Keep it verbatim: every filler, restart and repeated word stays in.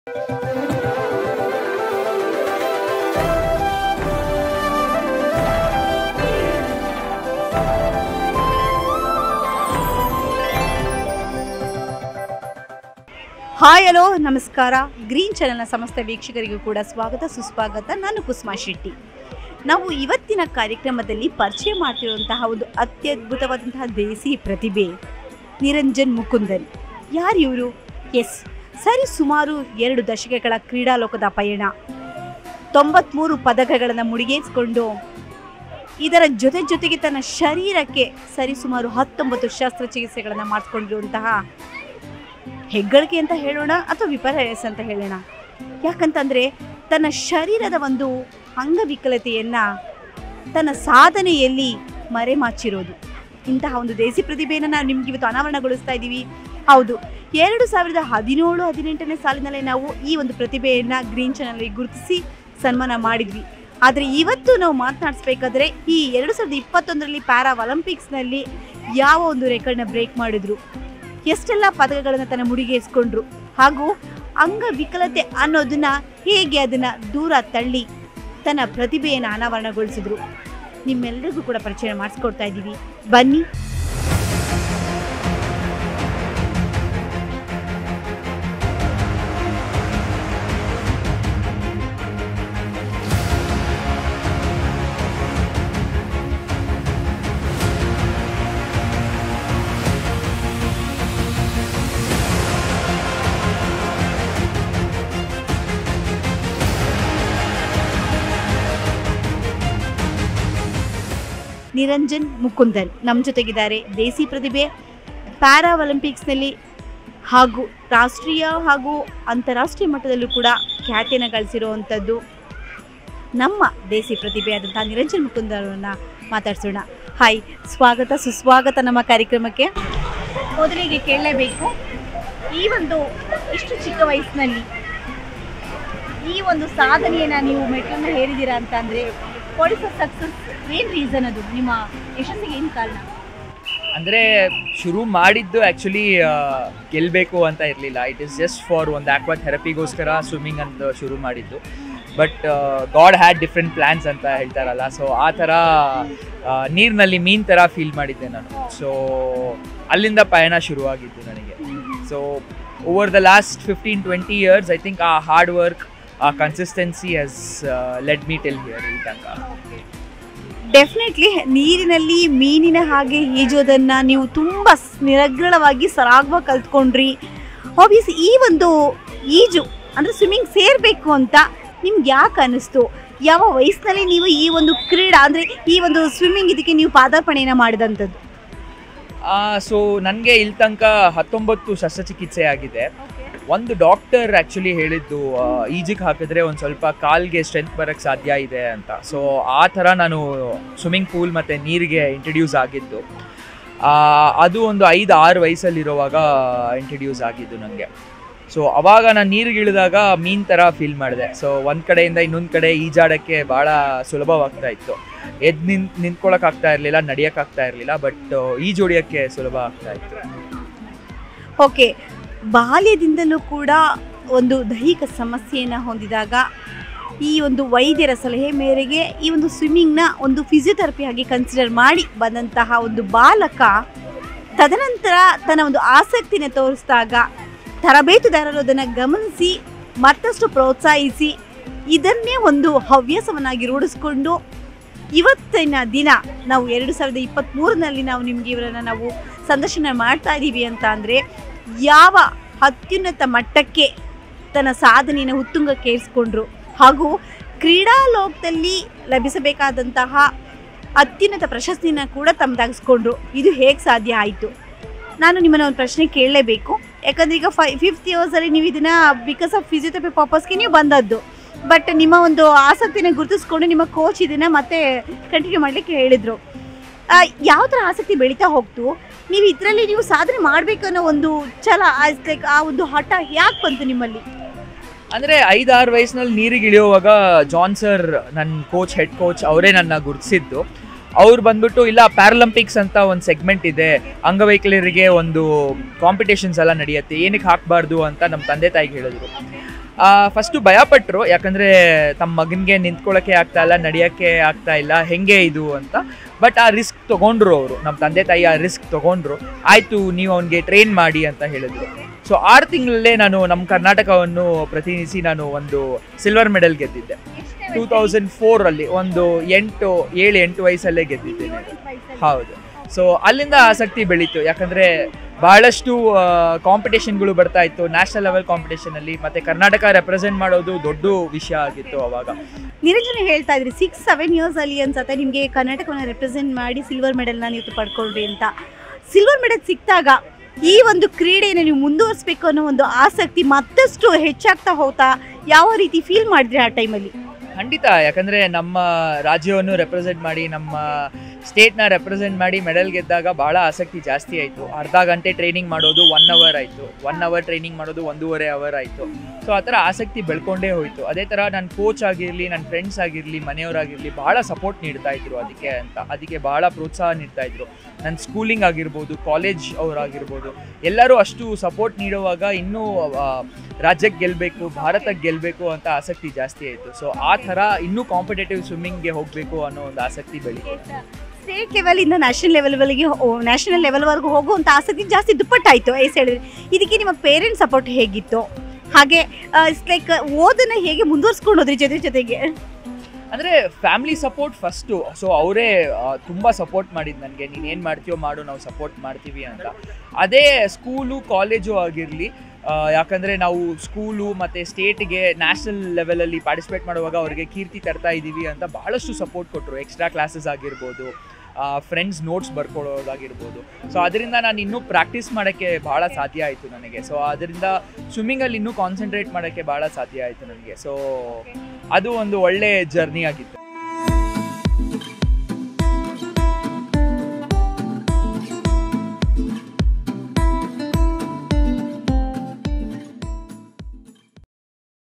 Hi hello ನಮಸ್ಕಾರ. Green ಚಾನೆಲ್ನ ಸಮಸ್ತ ವೀಕ್ಷಕರಿಗೂ ಕೂಡ ಸ್ವಾಗತ ಸುಸ್ವಾಗತ. ನಾನು ಕುಸುಮಾ ಶೆಟ್ಟಿ. ನಾವು ಇವತ್ತಿನ ಕಾರ್ಯಕ್ರಮದಲ್ಲಿ ಪರಿಚಯ ಮಾಡ್ತಿರುವಂತಹ ಒಂದು ಅತ್ಯದ್ಭುತವಾದಂತಹ ದೇಸಿ ಪ್ರತಿಭೆ ನಿರಂಜನ್ ಮುಕುಂದನ್. ಯಾರು ಇವರು? ಎಸ್, ಸರಿ ಸುಮಾರು ಎರಡು ದಶಕಗಳ ಕ್ರೀಡಾಲೋಕದ ಪಯಣ, ತೊಂಬತ್ಮೂರು ಪದಕಗಳನ್ನು ಮುಡಿಗೇರಿಸಿಕೊಂಡು ಇದರ ಜೊತೆ ಜೊತೆಗೆ ತನ್ನ ಶರೀರಕ್ಕೆ ಸರಿ ಸುಮಾರು ಹತ್ತೊಂಬತ್ತು ಶಸ್ತ್ರಚಿಕಿತ್ಸೆಗಳನ್ನು ಮಾಡಿಸ್ಕೊಂಡಿರುವಂತಹ ಹೆಗ್ಗಳಿಕೆ ಅಂತ ಹೇಳೋಣ ಅಥವಾ ವಿಪರ್ಯಾಸ ಅಂತ ಹೇಳೋಣ. ಯಾಕಂತಂದರೆ ತನ್ನ ಶರೀರದ ಒಂದು ಅಂಗವಿಕಲತೆಯನ್ನು ತನ್ನ ಸಾಧನೆಯಲ್ಲಿ ಮರೆಮಾಚಿರೋದು. ಇಂತಹ ಒಂದು ದೇಸಿ ಪ್ರತಿಭೆಯನ್ನು ನಾವು ನಿಮ್ಗೆ ಇವತ್ತು ಅನಾವರಣಗೊಳಿಸ್ತಾ ಇದ್ದೀವಿ. ಹೌದು, ಎರಡು ಸಾವಿರದ ಹದಿನೇಳು ಹದಿನೆಂಟನೇ ಸಾಲಿನಲ್ಲೇ ನಾವು ಈ ಒಂದು ಪ್ರತಿಭೆಯನ್ನು ಗ್ರೀನ್ ಚಾನಲ್ಗೆ ಗುರುತಿಸಿ ಸನ್ಮಾನ ಮಾಡಿದ್ವಿ. ಆದರೆ ಇವತ್ತು ನಾವು ಮಾತನಾಡಿಸ್ಬೇಕಾದ್ರೆ ಈ ಎರಡು ಸಾವಿರದ ಇಪ್ಪತ್ತೊಂದರಲ್ಲಿ ಪ್ಯಾರಾ ಒಲಿಂಪಿಕ್ಸ್ನಲ್ಲಿ ಯಾವ ಒಂದು ರೆಕಾರ್ಡ್ನ ಬ್ರೇಕ್ ಮಾಡಿದ್ರು, ಎಷ್ಟೆಲ್ಲ ಪದಕಗಳನ್ನು ತನ್ನ ಮುಡಿಗೇರಿಸ್ಕೊಂಡ್ರು, ಹಾಗೂ ಅಂಗವಿಕಲತೆ ಅನ್ನೋದನ್ನ ಹೇಗೆ ಅದನ್ನು ದೂರ ತಳ್ಳಿ ತನ್ನ ಪ್ರತಿಭೆಯನ್ನು ಅನಾವರಣಗೊಳಿಸಿದ್ರು, ನಿಮ್ಮೆಲ್ಲರಿಗೂ ಕೂಡ ಪರಿಚಯ ಮಾಡಿಸ್ಕೊಡ್ತಾ ಇದ್ದೀವಿ. ಬನ್ನಿ. ನಿರಂಜನ್ ಮುಕುಂದನ್ ನಮ್ಮ ಜೊತೆಗಿದ್ದಾರೆ. ದೇಸಿ ಪ್ರತಿಭೆ, ಪ್ಯಾರಾ ಒಲಿಂಪಿಕ್ಸ್ನಲ್ಲಿ ಹಾಗೂ ರಾಷ್ಟ್ರೀಯ ಹಾಗೂ ಅಂತಾರಾಷ್ಟ್ರೀಯ ಮಟ್ಟದಲ್ಲೂ ಕೂಡ ಖ್ಯಾತಿಯನ್ನು ಗಳಿಸಿರುವಂಥದ್ದು ನಮ್ಮ ದೇಸಿ ಪ್ರತಿಭೆಯಾದಂಥ ನಿರಂಜನ್ ಮುಕುಂದರನ್ನು ಮಾತಾಡ್ಸೋಣ. ಹಾಯ್, ಸ್ವಾಗತ ಸುಸ್ವಾಗತ ನಮ್ಮ ಕಾರ್ಯಕ್ರಮಕ್ಕೆ. ಮೊದಲಿಗೆ ಕೇಳಲೇಬೇಕು, ಈ ಒಂದು ಇಷ್ಟು ಚಿಕ್ಕ ವಯಸ್ಸಿನಲ್ಲಿ ಈ ಒಂದು ಸಾಧನೆಯನ್ನು ನೀವು ಮೆಟ್ಲನ್ನು ಹೇರಿದ್ದೀರಾ ಅಂತ ಅಂದರೆ ವಾಟ್ ಇಸ್ ದ ಸಕ್ಸಸ್? ಏನು ರೀಸನ್, ಅದು ನಿಮ್ಮ ಯಶಸ್ಸಿಗೆ ಏನು ಕಾರಣ? ಅಂದರೆ ಶುರು ಮಾಡಿದ್ದು ಆ್ಯಕ್ಚುಲಿ ಗೆಲ್ಲಬೇಕು ಅಂತ ಇರಲಿಲ್ಲ. ಇಟ್ ಈಸ್ ಜಸ್ಟ್ ಫಾರ್ ಒಂದು ಆಕ್ವಾ ಥೆರಪಿಗೋಸ್ಕರ ಸ್ವಿಮ್ಮಿಂಗ್ ಅಂತ ಶುರು ಮಾಡಿದ್ದು. But god had different plans ಅಂತ ಹೇಳ್ತಾರಲ್ಲ, ಸೊ ಆ ಥರ ನೀರಿನಲ್ಲಿ ಮೀನು ಥರ ಫೀಲ್ ಮಾಡಿದ್ದೆ ನಾನು. ಸೊ ಅಲ್ಲಿಂದ ಪಯಣ ಶುರುವಾಗಿದ್ದು ನನಗೆ. So over the last fifteen twenty years I think ಆ ಹಾರ್ಡ್ ವರ್ಕ್, ಆ consistency has led me till here ಈ ತನಕ. ಡೆಫಿನೆಟ್ಲಿ ನೀರಿನಲ್ಲಿ ಮೀನಿನ ಹಾಗೆ ಈಜೋದನ್ನು ನೀವು ತುಂಬ ನಿರಗ್ರಳವಾಗಿ ಸರಾಗವಾಗಿ ಕಲ್ತ್ಕೊಂಡ್ರಿ. ಆಬ್ವಿಯಸ್ ಈ ಒಂದು ಈಜು ಅಂದರೆ ಸ್ವಿಮ್ಮಿಂಗ್ ಸೇರಬೇಕು ಅಂತ ನಿಮ್ಗೆ ಯಾಕೆ ಅನ್ನಿಸ್ತು? ಯಾವ ವಯಸ್ಸಿನಲ್ಲಿ ನೀವು ಈ ಒಂದು ಕ್ರೀಡಾ ಅಂದರೆ ಈ ಒಂದು ಸ್ವಿಮ್ಮಿಂಗ್ ಇದಕ್ಕೆ ನೀವು ಪಾದಾರ್ಪಣೆಯನ್ನು ಮಾಡಿದಂಥದ್ದು? ಸೊ ನನಗೆ ಇಲ್ಲಿ ತನಕ ಹತ್ತೊಂಬತ್ತು ಶಸ್ತ್ರಚಿಕಿತ್ಸೆ ಆಗಿದೆ. ಒಂದು ಡಾಕ್ಟರ್ ಆ್ಯಕ್ಚುಲಿ ಹೇಳಿದ್ದು ಈಜಿಗೆ ಹಾಕಿದ್ರೆ ಒಂದು ಸ್ವಲ್ಪ ಕಾಲ್ಗೆ ಸ್ಟ್ರೆಂತ್ ಬರೋಕ್ಕೆ ಸಾಧ್ಯ ಇದೆ ಅಂತ. ಸೊ ಆ ಥರ ನಾನು ಸ್ವಿಮ್ಮಿಂಗ್ ಪೂಲ್ ಮತ್ತು ನೀರಿಗೆ ಇಂಟ್ರಡ್ಯೂಸ್ ಆಗಿದ್ದು. ಅದು ಒಂದು ಐದು ಆರು ವಯಸ್ಸಲ್ಲಿರುವಾಗ ಇಂಟ್ರಡ್ಯೂಸ್ ಆಗಿದ್ದು ನನಗೆ. ಸೊ ಅವಾಗ ನಾನು ನೀರಿಗೆ ಇಳಿದಾಗ ಮೀನು ಥರ ಫೀಲ್ ಮಾಡಿದೆ. ಸೊ ಒಂದು ಕಡೆಯಿಂದ ಇನ್ನೊಂದು ಕಡೆ ಈಜಾಡೋಕ್ಕೆ ಭಾಳ ಸುಲಭವಾಗ್ತಾ ಇತ್ತು. ಎದ್ದು ನಿಂತು ನಿಂತ್ಕೊಳ್ಳೋಕ್ಕಾಗ್ತಾ ಇರಲಿಲ್ಲ, ನಡೆಯೋಕ್ಕಾಗ್ತಾ ಇರಲಿಲ್ಲ, ಬಟ್ ಈಜು ಹೊಡಿಯೋಕ್ಕೆ ಸುಲಭ ಆಗ್ತಾ ಇತ್ತು. ಓಕೆ, ಬಾಲ್ಯದಿಂದಲೂ ಕೂಡ ಒಂದು ದೈಹಿಕ ಸಮಸ್ಯೆಯನ್ನು ಹೊಂದಿದಾಗ ಈ ಒಂದು ವೈದ್ಯರ ಸಲಹೆ ಮೇರೆಗೆ ಈ ಒಂದು ಸ್ವಿಮ್ಮಿಂಗ್ನ ಒಂದು ಫಿಸಿಯೋಥೆರಪಿ ಆಗಿ ಕನ್ಸಿಡರ್ ಮಾಡಿ ಬಂದಂತಹ ಒಂದು ಬಾಲಕ ತದನಂತರ ತನ್ನ ಒಂದು ಆಸಕ್ತಿನ ತೋರಿಸಿದಾಗ ತರಬೇತುದಾರರು ಅದನ್ನು ಗಮನಿಸಿ ಮತ್ತಷ್ಟು ಪ್ರೋತ್ಸಾಹಿಸಿ ಇದನ್ನೇ ಒಂದು ಹವ್ಯಾಸವನ್ನಾಗಿ ರೂಢಿಸ್ಕೊಂಡು ಇವತ್ತಿನ ದಿನ ನಾವು ಎರಡು ಸಾವಿರದ ಇಪ್ಪತ್ತ್ಮೂರರಲ್ಲಿ ನಾವು ನಿಮಗೆ ಇವರನ್ನು ನಾವು ಸಂದರ್ಶನ ಮಾಡ್ತಾ ಇದ್ದೀವಿ ಅಂತ ಅಂದರೆ ಯಾವ ಅತ್ಯುನ್ನತ ಮಟ್ಟಕ್ಕೆ ತನ್ನ ಸಾಧನೆಯನ್ನು ಉತ್ತುಂಗಕ್ಕೇರಿಸ್ಕೊಂಡ್ರು ಹಾಗೂ ಕ್ರೀಡಾ ಲೋಕದಲ್ಲಿ ಲಭಿಸಬೇಕಾದಂತಹ ಅತ್ಯುನ್ನತ ಪ್ರಶಸ್ತಿನ ಕೂಡ ತಮ್ಮದಾಗಿಸ್ಕೊಂಡ್ರು. ಇದು ಹೇಗೆ ಸಾಧ್ಯ ಆಯಿತು? ನಾನು ನಿಮ್ಮನ್ನು ಒಂದು ಪ್ರಶ್ನೆ ಕೇಳಲೇಬೇಕು. ಯಾಕಂದರೆ ಈಗ ಫೈ ಫಿಫ್ತ್ ಇಯರ್ಸಲ್ಲಿ ನೀವು ಇದನ್ನು ಬಿಕಾಸ್ ಆಫ್ ಫಿಸಿಯೋಥೆರಪಿ ಪರ್ಪಸ್ಗೆ ನೀವು ಬಂದದ್ದು, ಬಟ್ ನಿಮ್ಮ ಒಂದು ಆಸಕ್ತಿನ ಗುರುತಿಸ್ಕೊಂಡು ನಿಮ್ಮ ಕೋಚ್ ಇದನ್ನು ಮತ್ತೆ ಕಂಟಿನ್ಯೂ ಮಾಡಲಿಕ್ಕೆ ಹೇಳಿದರು. ಯಾವ ಥರ ಆಸಕ್ತಿ ಬೆಳೀತಾ ಹೋಗ್ತು? ನೀವು ಇದರಲ್ಲಿ ನೀವು ಸಾಧನೆ ಮಾಡಬೇಕು ಅನ್ನೋ ಒಂದು ಛಲ, ಲೈಕ್ ಆ ಒಂದು ಹಠ ಯಾಕೆ ಬಂತು ನಿಮ್ಮಲ್ಲಿ? ಅಂದರೆ ಐದಾರು ವಯಸ್ಸಿನಲ್ಲಿ ನೀರಿಗೆ ಇಳಿಯುವಾಗ ಜಾನ್ ಸರ್, ನನ್ನ ಕೋಚ್, ಹೆಡ್ ಕೋಚ್, ಅವರೇ ನನ್ನ ಗುರುತಿಸಿದ್ದು. ಅವ್ರು ಬಂದ್ಬಿಟ್ಟು ಇಲ್ಲ ಪ್ಯಾರಾಲಿಂಪಿಕ್ಸ್ ಅಂತ ಒಂದು ಸೆಗ್ಮೆಂಟ್ ಇದೆ, ಅಂಗವೈಕಲ್ಯರಿಗೆ ಒಂದು ಕಾಂಪಿಟೇಷನ್ಸ್ ಎಲ್ಲ ನಡೆಯುತ್ತೆ, ಏನಕ್ಕೆ ಹಾಕಬಾರ್ದು ಅಂತ ನಮ್ಮ ತಂದೆ ತಾಯಿಗೆ ಹೇಳಿದ್ರು. ಫಸ್ಟು ಭಯಪಟ್ಟರು, ಯಾಕಂದರೆ ತಮ್ಮ ಮಗನಿಗೆ ನಿಂತ್ಕೊಳ್ಳೋಕ್ಕೆ ಆಗ್ತಾ ಇಲ್ಲ, ನಡೆಯೋಕ್ಕೆ ಆಗ್ತಾ ಇಲ್ಲ, ಹೆಂಗೆ ಇದು ಅಂತ. ಬಟ್ ಆ ರಿಸ್ಕ್ ತೊಗೊಂಡ್ರು ಅವರು, ನಮ್ಮ ತಂದೆ ತಾಯಿ ಆ ರಿಸ್ಕ್ ತೊಗೊಂಡ್ರು. ಆಯಿತು, ನೀವು ಅವನಿಗೆ ಟ್ರೈನ್ ಮಾಡಿ ಅಂತ ಹೇಳಿದ್ರು. ಸೊ ಆರು ತಿಂಗಳಲ್ಲೇ ನಾನು ನಮ್ಮ ಕರ್ನಾಟಕವನ್ನು ಪ್ರತಿನಿಧಿಸಿ ನಾನು ಒಂದು ಸಿಲ್ವರ್ ಮೆಡಲ್ ಗೆದ್ದಿದ್ದೆ. ಟೂ ತೌಸಂಡ್ ಫೋರಲ್ಲಿ ಒಂದು ಎಂಟು ಏಳು ಎಂಟು ವಯಸ್ಸಲ್ಲೇ ಗೆದ್ದಿದ್ದೇನೆ. ಹೌದು. ಸೊ ಅಲ್ಲಿಂದ ಆಸಕ್ತಿ ಬೆಳೀತು, ಯಾಕಂದರೆ ಬಹಳಷ್ಟು ಕಾಂಪಿಟೇಷನ್ಗಳು ಬರ್ತಾ ಇತ್ತು ನ್ಯಾಷನಲ್ ಲೆವೆಲ್ ಕಾಂಪಿಟೇಷನಲ್ಲಿ. ಮತ್ತು ಕರ್ನಾಟಕ ರೆಪ್ರೆಸೆಂಟ್ ಮಾಡೋದು ದೊಡ್ಡ ವಿಷಯ ಆಗಿತ್ತು ಅವಾಗ. ನಿರಂಜನ ಹೇಳ್ತಾ ಇದ್ರಿ ಸಿಕ್ಸ್ ಸೆವೆನ್ ಇಯರ್ಸ್ ಅಲ್ಲಿ ಅನ್ಸುತ್ತೆ ನಿಮಗೆ ಕರ್ನಾಟಕವನ್ನು ರೆಪ್ರೆಸೆಂಟ್ ಮಾಡಿ ಸಿಲ್ವರ್ ಮೆಡಲ್ನ ನೀವು ಪಡ್ಕೊಳ್ರಿ ಅಂತ. ಸಿಲ್ವರ್ ಮೆಡಲ್ ಸಿಕ್ಕಿದಾಗ ಈ ಒಂದು ಕ್ರೀಡೆಯನ್ನು ನೀವು ಮುಂದುವರಿಸಬೇಕು ಅನ್ನೋ ಒಂದು ಆಸಕ್ತಿ ಮತ್ತಷ್ಟು ಹೆಚ್ಚಾಗ್ತಾ ಹೋಗ್ತಾ ಯಾವ ರೀತಿ ಫೀಲ್ ಮಾಡಿದ್ರಿ ಆ ಟೈಮಲ್ಲಿ? ಖಂಡಿತ, ಯಾಕಂದರೆ ನಮ್ಮ ರಾಜ್ಯವನ್ನು ರೆಪ್ರೆಸೆಂಟ್ ಮಾಡಿ, ನಮ್ಮ ಸ್ಟೇಟ್ನ ರೆಪ್ರೆಸೆಂಟ್ ಮಾಡಿ ಮೆಡಲ್ ಗೆದ್ದಾಗ ಭಾಳ ಆಸಕ್ತಿ ಜಾಸ್ತಿ ಆಯಿತು. ಅರ್ಧ ಗಂಟೆ ಟ್ರೈನಿಂಗ್ ಮಾಡೋದು ಒನ್ ಅವರ್ ಆಯಿತು, ಒನ್ ಅವರ್ ಟ್ರೈನಿಂಗ್ ಮಾಡೋದು ಒಂದೂವರೆ ಅವರ್ ಆಯಿತು. ಸೊ ಆ ಥರ ಆಸಕ್ತಿ ಬೆಳ್ಕೊಂಡೇ ಹೋಯಿತು. ಅದೇ ಥರ ನನ್ನ ಕೋಚ್ ಆಗಿರಲಿ, ನನ್ನ ಫ್ರೆಂಡ್ಸ್ ಆಗಿರಲಿ, ಮನೆಯವರಾಗಿರಲಿ ಭಾಳ ಸಪೋರ್ಟ್ ನೀಡ್ತಾಯಿದ್ರು ಅದಕ್ಕೆ ಅಂತ. ಅದಕ್ಕೆ ಭಾಳ ಪ್ರೋತ್ಸಾಹ ನೀಡ್ತಾಯಿದ್ರು. ನನ್ನ ಸ್ಕೂಲಿಂಗ್ ಆಗಿರ್ಬೋದು, ಕಾಲೇಜ್ ಅವರಾಗಿರ್ಬೋದು, ಎಲ್ಲರೂ ಅಷ್ಟು ಸಪೋರ್ಟ್ ನೀಡುವಾಗ ಇನ್ನೂ ರಾಜ್ಯಕ್ಕೆ ಗೆಲ್ಲಬೇಕು, ಭಾರತಕ್ಕೆ ಗೆಲ್ಲಬೇಕು ಅಂತ ಆಸಕ್ತಿ ಜಾಸ್ತಿ ಆಯಿತು. ಸೊ ಆ ಥರ ಇನ್ನೂ ಕಾಂಪಿಟೇಟಿವ್ ಸ್ವಿಮ್ಮಿಂಗ್ಗೆ ಹೋಗಬೇಕು ಅನ್ನೋ ಒಂದು ಆಸಕ್ತಿ ಬೆಳೀತು. ಸ್ಟೇಟ್ ಲೆವೆಲಿಂದ ನ್ಯಾಷನಲ್ ಲೆವೆಲ್ವರೆಗೆ ನ್ಯಾಷನಲ್ ಲೆವೆಲ್ವರೆಗೂ ಹೋಗುವಂಥ ಆಸಕ್ತಿ ಜಾಸ್ತಿ ದುಪ್ಪಟ್ಟಾಯಿತು ಐಸ್ ಹೇಳಿದ್ರೆ. ಇದಕ್ಕೆ ನಿಮ್ಮ ಪೇರೆಂಟ್ಸ್ ಸಪೋರ್ಟ್ ಹೇಗಿತ್ತು? ಹಾಗೆ ಇಟ್ಸ್ ಲೈಕ್ ಓದನ್ನು ಹೇಗೆ ಮುಂದುವರ್ಸ್ಕೊಂಡು ಹೋದ್ರಿ ಜೊತೆ ಜೊತೆಗೆ? ಅಂದರೆ ಫ್ಯಾಮಿಲಿ ಸಪೋರ್ಟ್ ಫಸ್ಟು. ಸೊ ಅವರೇ ತುಂಬ ಸಪೋರ್ಟ್ ಮಾಡಿದ್ದು ನನಗೆ, ನೀನು ಏನು ಮಾಡ್ತೀಯೋ ಮಾಡು, ನಾವು ಸಪೋರ್ಟ್ ಮಾಡ್ತೀವಿ ಅಂತ. ಅದೇ ಸ್ಕೂಲು ಕಾಲೇಜು ಆಗಿರಲಿ, ಯಾಕಂದರೆ ನಾವು ಸ್ಕೂಲು ಮತ್ತು ಸ್ಟೇಟಿಗೆ ನ್ಯಾಷನಲ್ ಲೆವೆಲಲ್ಲಿ ಪಾರ್ಟಿಸಿಪೇಟ್ ಮಾಡುವಾಗ ಅವ್ರಿಗೆ ಕೀರ್ತಿ ತರ್ತಾ ಇದ್ದೀವಿ ಅಂತ ಭಾಳಷ್ಟು ಸಪೋರ್ಟ್ ಕೊಟ್ಟರು. ಎಕ್ಸ್ಟ್ರಾ ಕ್ಲಾಸಸ್ ಆಗಿರ್ಬೋದು, ಫ್ರೆಂಡ್ಸ್ ನೋಟ್ಸ್ ಬರ್ಕೊಳ್ಳೋದಾಗಿರ್ಬೋದು. ಸೊ ಅದರಿಂದ ನಾನು ಇನ್ನೂ ಪ್ರಾಕ್ಟೀಸ್ ಮಾಡೋಕ್ಕೆ ಭಾಳ ಸಾಧ್ಯ ಆಯಿತು ನನಗೆ. ಸೊ ಅದರಿಂದ ಸ್ವಿಮ್ಮಿಂಗಲ್ಲಿ ಇನ್ನೂ ಕಾನ್ಸಂಟ್ರೇಟ್ ಮಾಡೋಕ್ಕೆ ಭಾಳ ಸಾಧ್ಯ ಆಯಿತು ನನಗೆ. ಸೊ ಅದು ಒಂದು ಒಳ್ಳೆ ಜರ್ನಿ ಆಗಿತ್ತು.